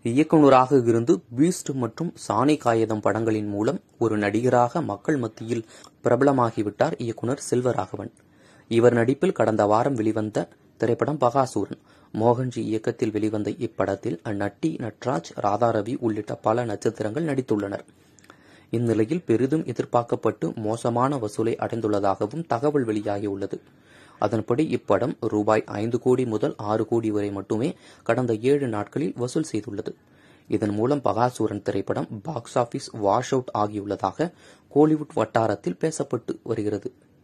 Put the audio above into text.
இயக்குநராக இருந்து பீஸ்ட் மற்றும் சாணி காகிதம் படங்களின் மூலம் ஒரு நடிகராக மக்கள் மத்தியில் பிரபலமாகிவிட்டார் இயக்குனர் செல்வராகவன். இவர் நடிப்பில் கடந்த வாரம் வெளிவந்த திரைப்படம் பகாசூரன். மோகன்ஜி இயக்கத்தில் வெளிவந்த இப்படத்தில் நட்டி நட்ராஜ், ராதாரவி உள்ளிட்ட பல நட்சத்திரங்கள் நடித்துள்ளனர். இந்நிலையில் பெரிதும் எதிர்பார்க்கப்பட்டு மோசமான வசூலை அடைந்துள்ளதாகவும் தகவல் வெளியாகியுள்ளது. அதன்படி இப்படம் ரூபாய் 5 கோடி முதல் 6 கோடி வரை மட்டுமே கடந்த 7 நாட்களில் வசூல் செய்துள்ளது. இதன் மூலம் பகாசூரன் திரைப்படம் பாக்ஸ் ஆபீஸ் வாஷ் அவுட் ஆகியுள்ளதாக கோலிவுட் வட்டாரத்தில் பேசப்பட்டு வருகிறது.